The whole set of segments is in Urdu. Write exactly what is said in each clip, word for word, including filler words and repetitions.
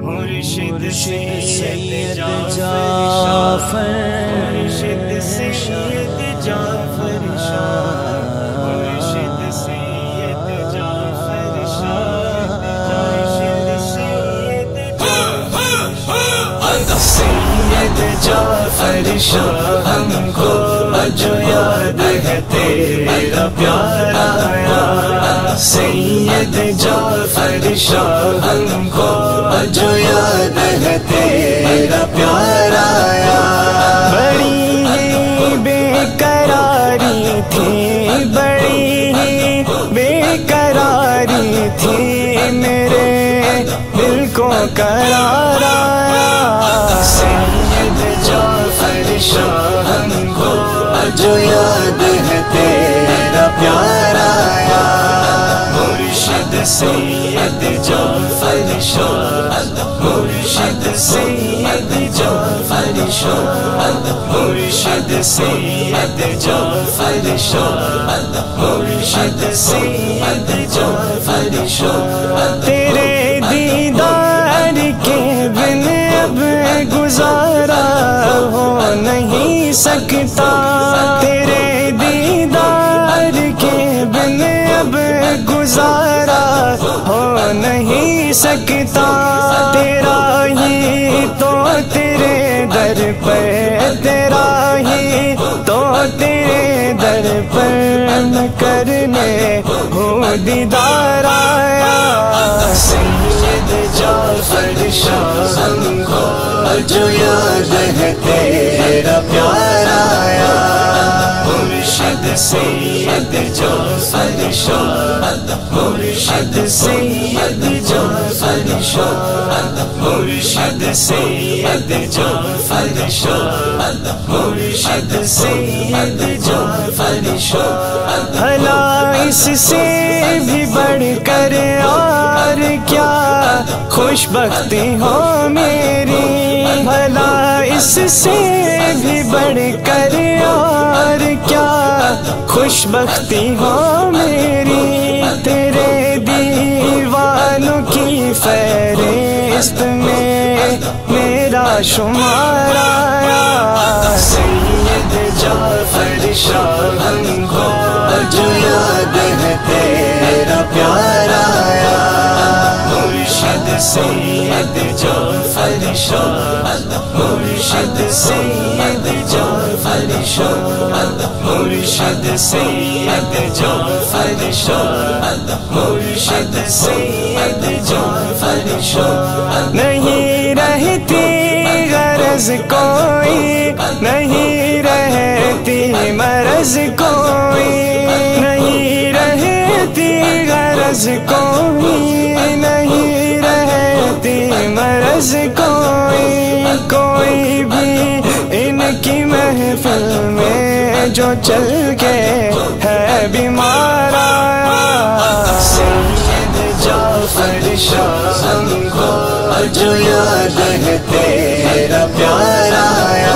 مرشد سید جعفر، مرشد سید جعفر شاہ، مرشد سید جعفر شاہ، مرشد سید سید جعفر شاہ، ہم کو جو یاد ہے تیرا پیارا آیا، سید جعفر شاہ، ہم کو جو یاد ہے تیرا پیارا آیا۔ بڑی ہی بے قراری تھی، بڑی ہی بے قراری تھی، میرے دل کو قرار آیا، سید جعفر شاہ، ہم کو جو یاد ہے تیرا پیارا آیا، مرشد سید جعفر شاہ، مرشد سید جعفر شاہ، مرشد سید جعفر شاہ، مرشد سید جعفر شاہ، تیرے دیدار کے بن اب گزارا ہو نہیں سکتا، تیرے دیدار کے بن اب گزارا ہو نہیں سکتا، تیرا ہی تو تیرے در پر، تیرا ہی تو تیرے در پر میں کرنے ہوں دیدار آیا، سید جعفر شاہ، ہم کو جو یاد ہے تیرا پیارا آیا، مرشد سید جعفر شاہ، مرشد سید جعفر شاہ، مرشد سید جعفر شاہ، مرشد سید جعفر شاہ، بھلا اس سے بھی بڑھ کر اور کیا خوش بختی ہو میری، بھلا اس سے بھی بڑھ کر اور کیا خوش بختی ہو میری، تیرے دیوانوں کی فہرست میں میرا شمار آیا، سید جعفر شاہ، ہم کو جو یاد ہے تیرا پیارا آیا، مرشد سید جعفر شاہ، مرشد سید جعفر شاہ، مرشد سید جعفر شاہ، مرشد سید جعفر شاہ، نہیں رہتی غرض کوئی، نہیں رہتی مرض کوئی، نہیں رہتی غرض کوئی، نہیں رہتی مرض کوئی، کوئی بھی ان کی محفل میں جو چل کے ہے بیمار آیا، سید جعفر شاہ، ہم کو جو یاد ہے تیرا پیارا آیا،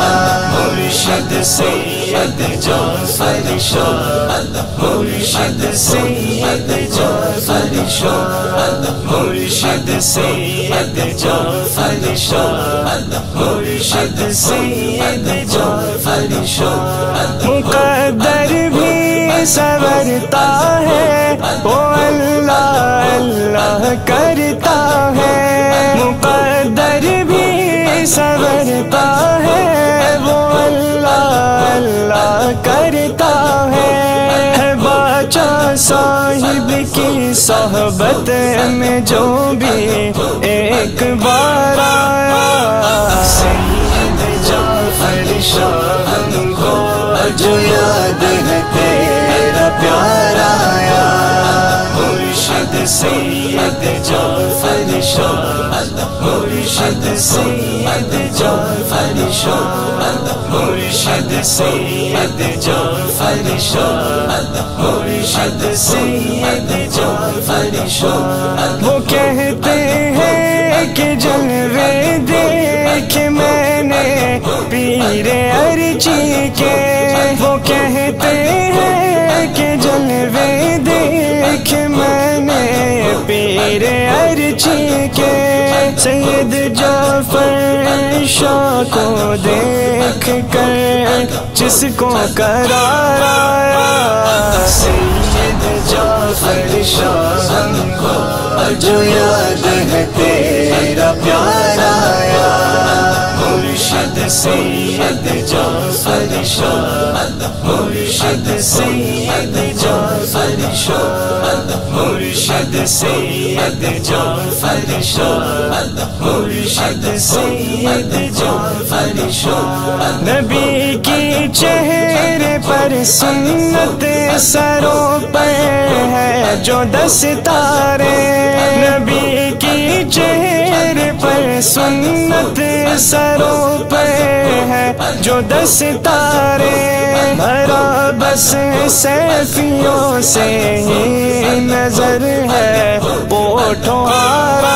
مرشد سید جعفر شاہ، مرشد سید جعفر شاہ، مرشد سید جعفر شاہ، مرشد سید جعفر شاہ، مقدر بھی سنورتا ہے وہ اللہ اللہ کرتا ہے، مقدر بھی سنورتا ہے وہ اللہ اللہ کرتا ہے، باچا صاحب کی صحبت میں جو بھی ایک بار آیا، سید جعفر شاہ، ہم کو جو یاد ہے تیرا پیارا آیا، مرشد سید جعفر شاہ، مرشد سید جعفر شاہ، مرشد سید جعفر شاہ، مرشد سید جعفر شاہ، وہ کہتے ہیں کہ جلوے دیکھ میں نے پیر ارچی کے، وہ کہتے ہیں کہ جلوے دیکھ میں نے پیر ارچی کے، سید جعفر شاہ کو دیکھ کر جس کو قرار آیا، سید جعفر شاہ ہم کو جو یاد ہے تیرا پیار آیا، مرشد سید جعفر شاہ، مرشد سید جعفر شاہ، مرشد سید جعفر شاہ، مرشد سید جعفر شاہ۔ نبی کی چہرے پر سنت سروں پر ہے جو دستارے، نبی کی چہرے پر سنت سروں پر ہے جو دستارے، بھرا بس سیفیوں سے ہی نظر ہے پوٹھوں آرا،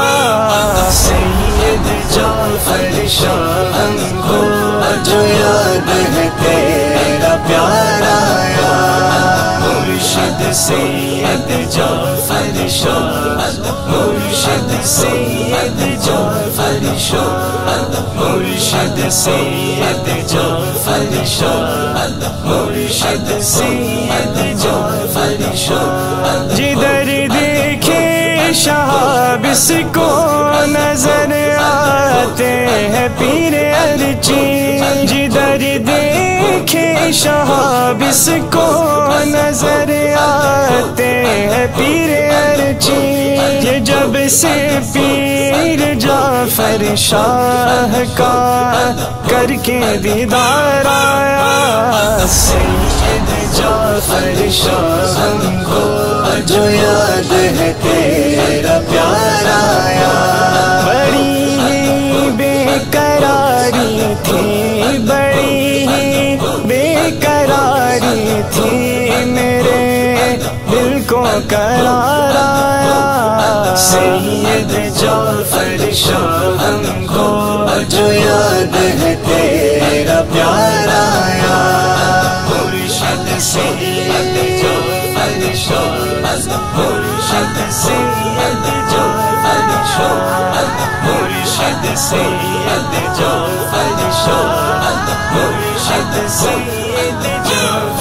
سید جعفر شاہ ہم کو جو یاد ہے تیرا پیار آیا، مرشد سید جعفر شاہ، مرشد سید جعفر شاہ، مرشد سید جعفر شاہ، مرشد سید جعفر شاہ۔ جدھر دیکھے شہاب اس کو نظر آتے ہیں پیر ارچی، جدھر دیکھے شہاب اس کو نظر آتے ہیں پیر ارچی، یہ جب سے پیر جعفر شاہ کا کر کے دیدار آیا، سید جعفر شاہ ہم کو جو یاد ہے تیرا پیار آیا، بڑی ہی بے قراری تھی، بڑی ہی بے قراری تھی، میرے دل کو قرار آیا، سید جعفر شاہ ہم کو جو یاد ہے تیرا پیار آیا، مرشد سید جعفر شاہ، مرشد سید جعفر شاہ، مرشد سید جعفر شاہ، مرشد سید جعفر